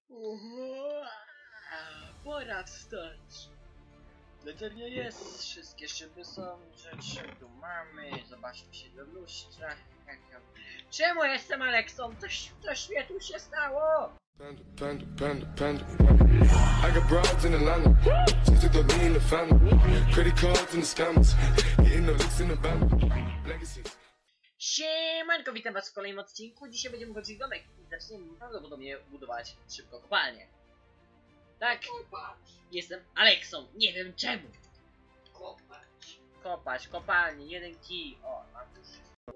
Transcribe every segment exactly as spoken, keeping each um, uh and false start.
Uhu, pora wstać. Latarnia jest, wszystkie szyby są, rzeczy tu mamy, zobaczmy się do lustra. Czemu jestem Aleksą? Coś, coś mnie tu się stało! Panda, panda, panda, panda. I got broads in Atlanta. Just took the lean in the family. Credit cards in the scammers. Getting no licks in the band. Legacies. Siemanko, witam was w kolejnym odcinku. Dzisiaj będziemy chodzić domek i zaczniemy prawdopodobnie budować szybko kopalnię. Tak, jestem Aleksą, nie wiem czemu. Kopać. Kopać, kopalnię, jeden kij. O, mam już.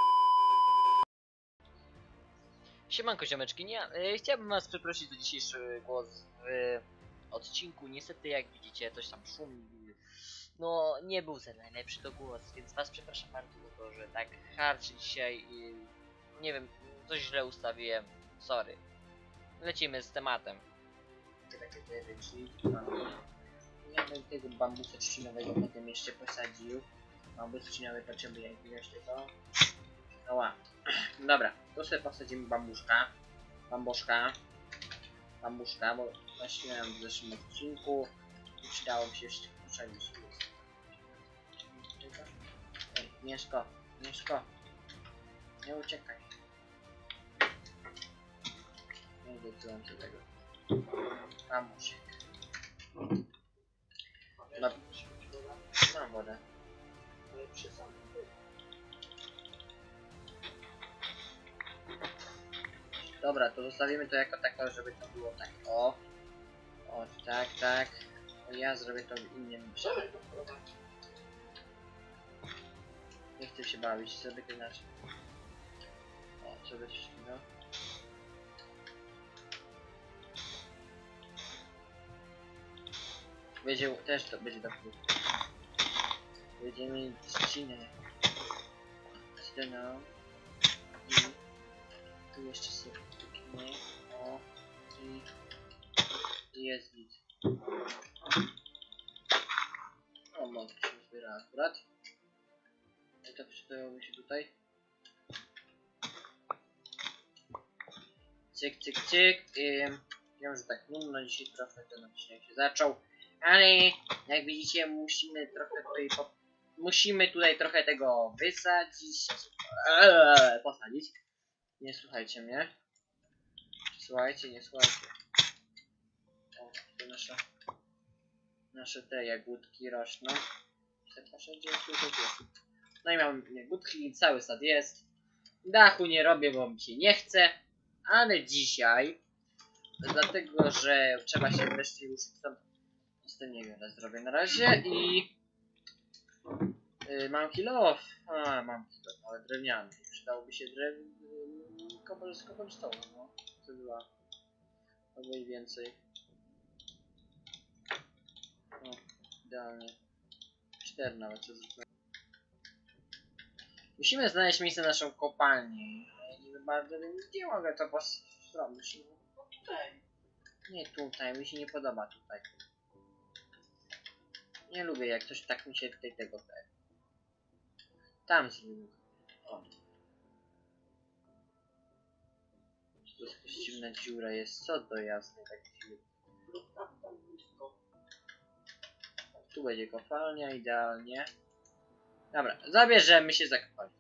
Siemanko ziomeczki, nie, e, chciałbym was przeprosić za dzisiejszy głos w odcinku. Niestety jak widzicie coś tam szumi. No nie był za najlepszy to głos, więc was przepraszam bardzo za to, że tak harczy dzisiaj i nie wiem, coś źle ustawiłem. Sorry. Lecimy z tematem. Czyli ja bym tego bambusa trzcinowego potem jeszcze posadził. Bambus trzcinowy potrzebuje jak widać tego. Oła. Dobra, to sobie posadzimy bambuszka. Bambuszka. Bambuszka, bo właśnie miałem w zeszłym odcinku. I przydało mi się jeszcze posadzić. Ej, Mieszko, Mieszko. Nie uciekaj. Nie dotyłem się tego. Bambusiek. No, mam wodę. Dobra, to zostawimy to jako tako, żeby to było tak. O. O, tak, tak. Ja zrobię to w innym przerwie. Nie chcę się bawić, zrobię to inaczej. O, zrobię coś takiego. Będzie, też to będzie dobrze. Będziemy mieli trzcinę. Trzcinę. I tu jeszcze sobie wtyknę. O. I... I jest git. O, mąka się zbiera akurat. I to przydałoby się tutaj. Cyk, cyk, cyk. Ym, wiem, że tak nudno dzisiaj trochę ten odcinek się zaczął. Ale jak widzicie musimy trochę tutaj po... musimy tutaj trochę tego wysadzić. Eee, posadzić. Nie słuchajcie mnie. Słuchajcie, nie słuchajcie. O, to nasze nasze te jagódki rośną. No i mam jagódki, cały sad jest. Dachu nie robię, bo mi się nie chce. Ale dzisiaj, dlatego że trzeba się wreszcie ruszyć stąd. Z tym niewiele zrobię na razie i yy, mam kilo off. A, mam kilo, ale drewniany. Przydałoby się drew... Kobel z cobblestone, no. To była albo i więcej. O, idealnie. Cztery nawet co zwykle. Musimy znaleźć miejsce na naszą kopalnię. Ja nie bardzo wiem, gdzie mogę to zrobić. No tutaj. Nie tutaj, mi się nie podoba tutaj. Nie lubię jak coś tak mi się tutaj tego te. Tam zrobimy. O. To jest jakaś dziwna dziura jest, co to jasne tak dziwne. Tu będzie kopalnia, idealnie. Dobra, zabierzemy się za kopalnię.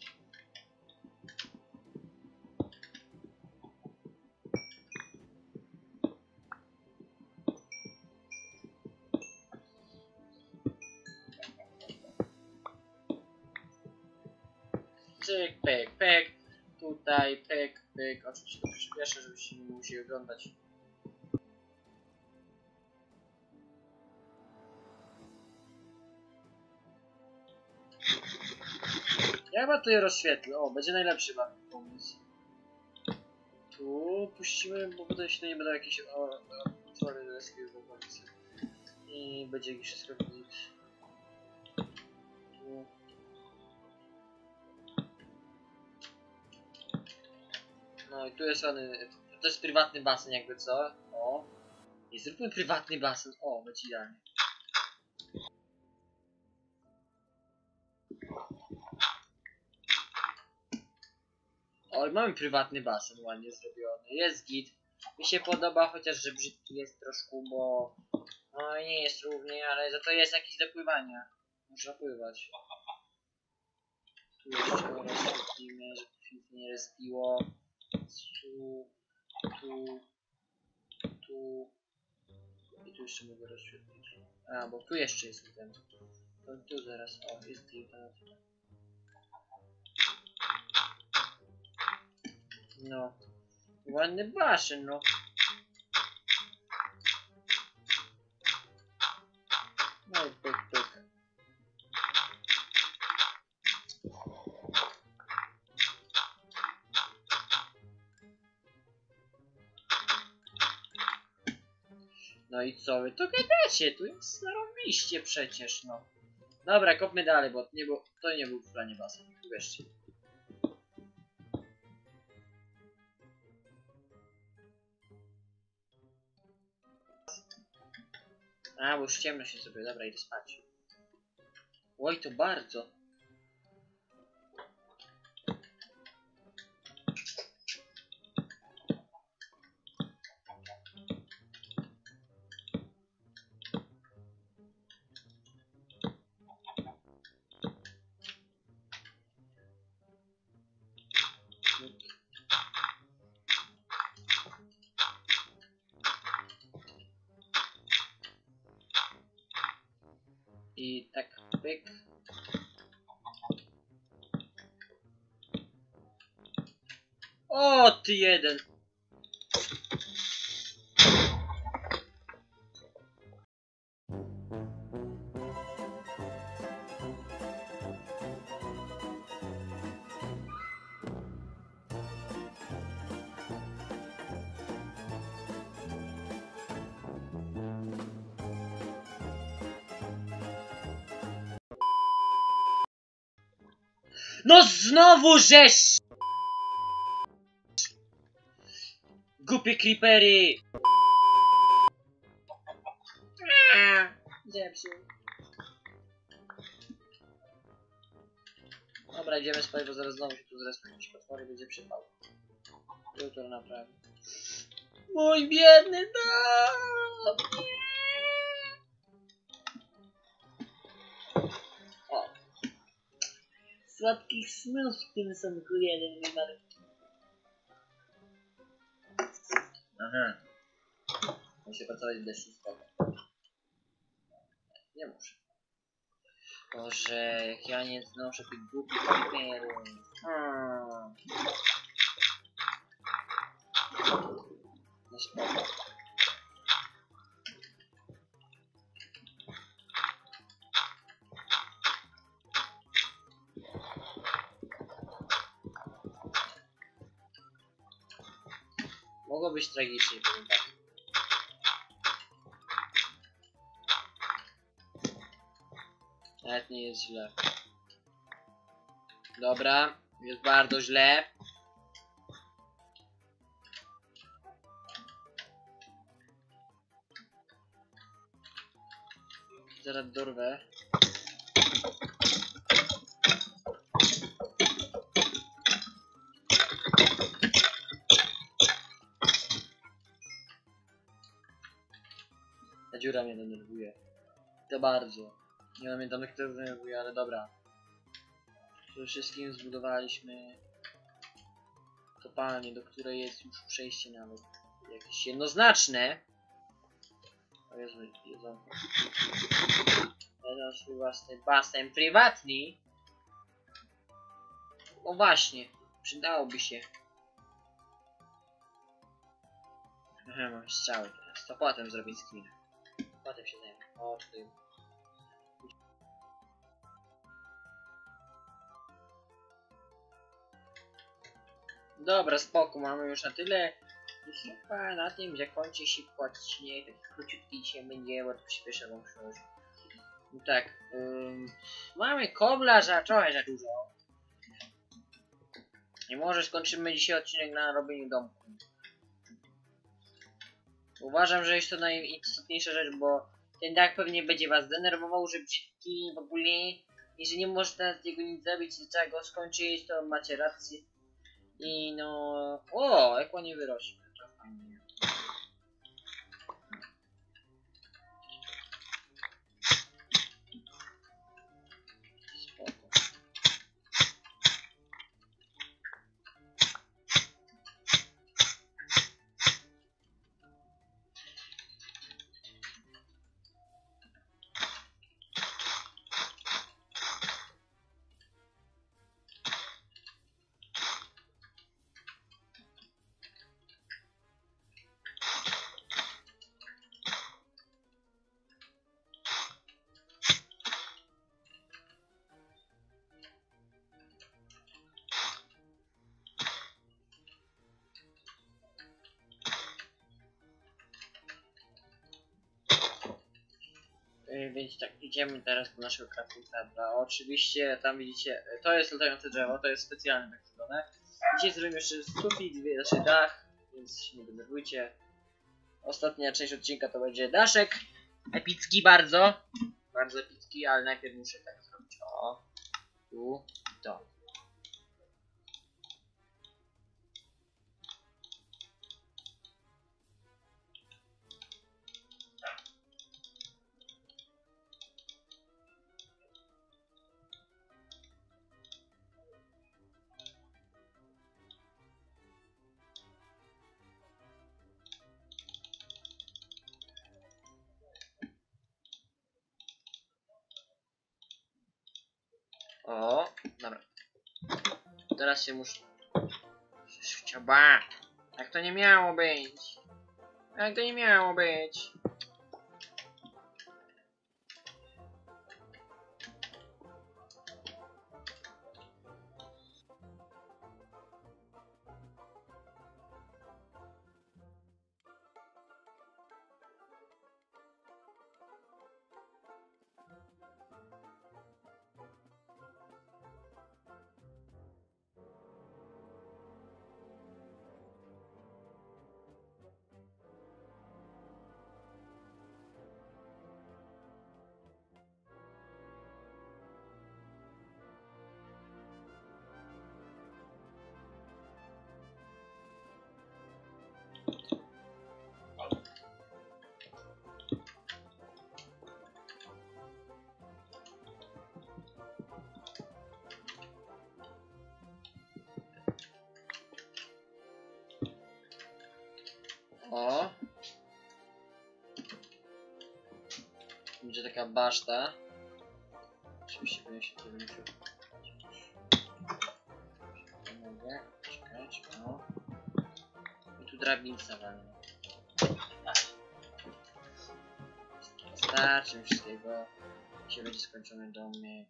Cyk, pyk, pyk. Tutaj, pyk, pyk. Oczywiście to przyspieszę, żebyście nie musieli oglądać. Ja chyba to je rozświetlę. O, będzie najlepszy chyba pomysł. Tu puścimy, bo potem się to nie będą jakieś otwory do jakiejś okolicy. I będzie jakiś wszystko git. Tu. No i tu jest on, to jest prywatny basen jakby co? O. I zróbmy prywatny basen. O, będzie idealnie. O, mamy prywatny basen ładnie zrobiony. Jest git. Mi się podoba, chociaż że brzydki jest troszkę, bo no nie jest równie, ale za to jest jakieś do pływania. Można pływać. Tu jeszcze rozświetlimy, żeby się nic nie respiło. Tu, tu, tu i tu jeszcze mogę rozświetlić. A, bo tu jeszcze jest ten. To tu zaraz, o, jest ten. No. Ładny basen, no. No i pyk, pyk. No i co wy to gadacie? Tu jest zarobiście przecież, no. Dobra, kopmy dalej, bo nie było, to nie był w planie basen, uwierzcie. A, bo już ciemno się sobie, dobra, idę spać. Oj, to bardzo. I tak, pyk. O, ty jeden. No znowu żeś! Głupie creepery! Zepsuł. Dobra, idziemy spać, bo zaraz znowu się tu zrespią jakieś potwory i będzie przypał. Jutro naprawię. Mój biedny dom! O! Słodkich snów w tym sonku jeden wymarł. Aha. Muszę pracować w deszczu spoko. Nie muszę. Boże, jak ja nie znoszę tych głupich creeperów. Hmm. No spoko. Mogło być tragicznie, powiem tak. Nawet nie jest źle. Dobra, jest bardzo źle. Zaraz dorwę. Ta dziura mnie denerwuje. To bardzo. Nie pamiętam jak to denerwuje, ale dobra. Przede wszystkim zbudowaliśmy kopalnię, do której jest już przejście nawet jakieś jednoznaczne. O Jezu, jedzonko. Teraz swój własny basen prywatny. O właśnie, przydałoby się. Aha, mam strzały teraz. To potem zrobię screen. Potem się zajmę. O, tutaj. Dobra, spoko, mamy już na tyle. I chyba na tym zakończy się odcinek. Taki króciutki dzisiaj będzie, bo to przyspieszę wam przyłożyć. No tak, ym, mamy kobla za trochę za dużo. I może skończymy dzisiaj odcinek na robieniu domku. Uważam, że jest to najistotniejsza rzecz, bo ten dach pewnie będzie was denerwował, że brzydki w ogóle. I że nie można z niego nic zrobić, że trzeba go skończyć, to macie rację. I no... O, jak ładnie wyrośnie. To fajnie. Yy, więc tak, idziemy teraz do naszego crafting tabla. Oczywiście tam widzicie, to jest latające drzewo, to jest specjalne tak zrobione. Dzisiaj zrobimy jeszcze sufit, znaczy dach, więc się nie denerwujcie. Ostatnia część odcinka to będzie daszek. Epicki bardzo. Bardzo epicki, ale najpierw muszę tak zrobić. O, tu, to. O, dobra. Teraz się muszę... Chciałba. Jak to nie miało być? Jak to nie miało być? O. Będzie taka baszta. Oczywiście powinien się tu musiał. Nie mogę. Czekać. O. I tu drabnica walna. Starczy mi wszystkiego. Dzisiaj będzie skończony domek.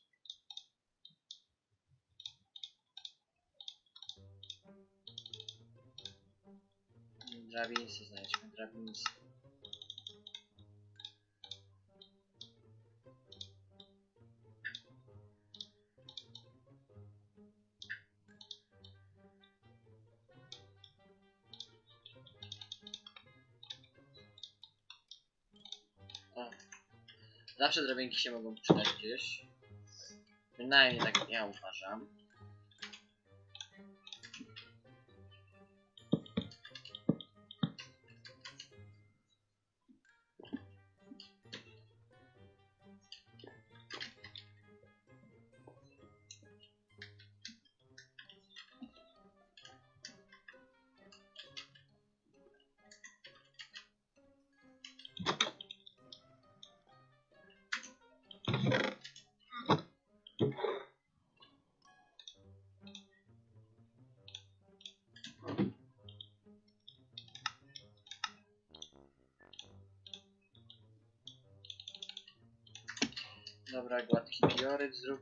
Drabinsy, znajdźmy drabinsy. O. Zawsze drabinki się mogą przydać gdzieś. Przynajmniej tak ja uważam. Dobra, gładki pioryt zrób.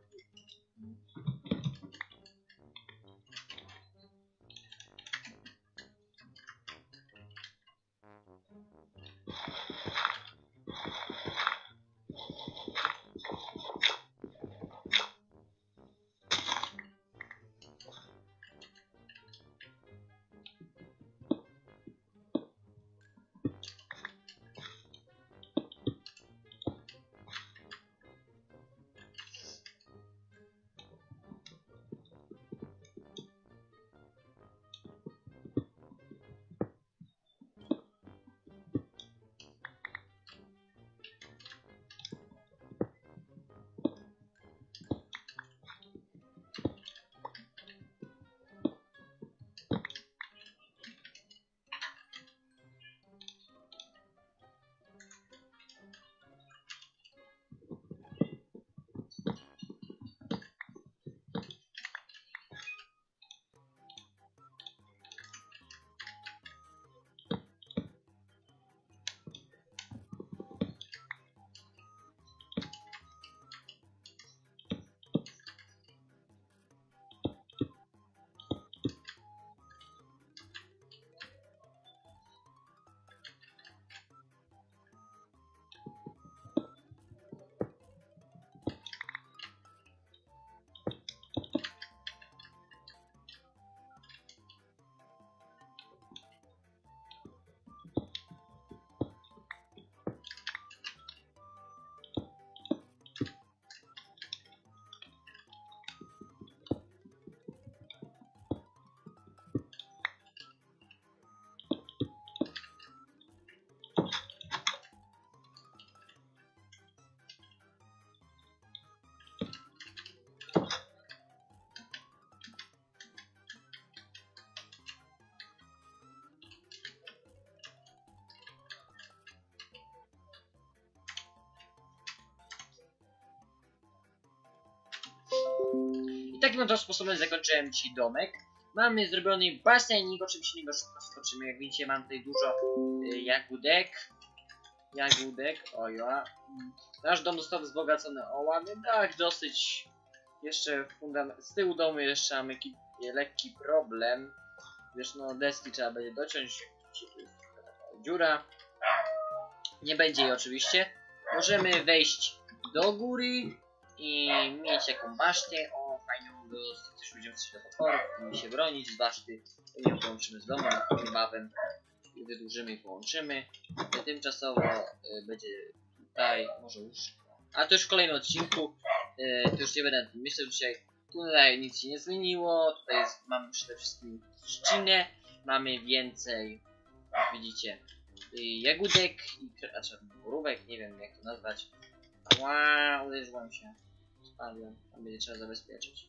takim oto sposobem zakończyłem dzisiaj domek. Mamy zrobiony basenik, oczywiście niego szybko skoczymy. Jak widzicie, mam tutaj dużo y, jagódek. Jagódek, oja. Nasz dom został wzbogacony o ładny dach, dosyć. Jeszcze fundament. Z tyłu domu jeszcze mamy ki, lekki problem. Wiesz, no deski trzeba będzie dociąć. Dziura. Nie będzie jej oczywiście. Możemy wejść do góry i mieć jaką basztę. O, fajną, bo też będziemy coś do potworów i się bronić z baszty. Nie połączymy z domem niebawem. Wydłużymy i połączymy. Tymczasowo y, będzie tutaj, może łóżko. A to już w kolejnym odcinku. Y, to już nie będę. Myślę, że dzisiaj tutaj nic się nie zmieniło. Tutaj jest, mamy przede wszystkim trzcinę. Mamy więcej, jak widzicie, y, jagódek i znaczy borówek, nie wiem jak to nazwać. Ła, uderzyłem się. Spadłem. Tam będzie trzeba zabezpieczyć.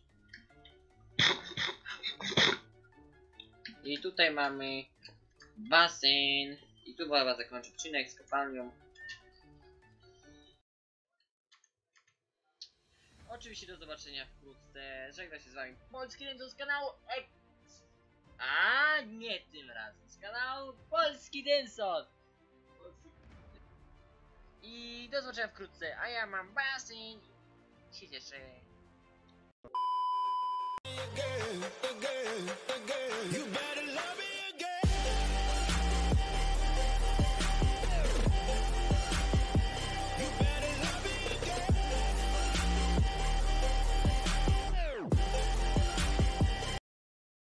I tutaj mamy basen. I tu chyba zakończę odcinek z kopalnią. Oczywiście do zobaczenia wkrótce. Żegna się z wami Polski Denson z kanału X. A nie tym razem. Z kanału Polski Denson. I do zobaczenia wkrótce. A ja mam basen. Się cieszę. Again, again, again. You better